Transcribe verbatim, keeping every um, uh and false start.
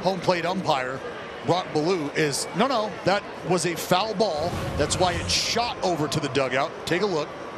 home plate umpire, Brock Ballou, is no, no, that was a foul ball. That's why it shot over to the dugout. Take a look.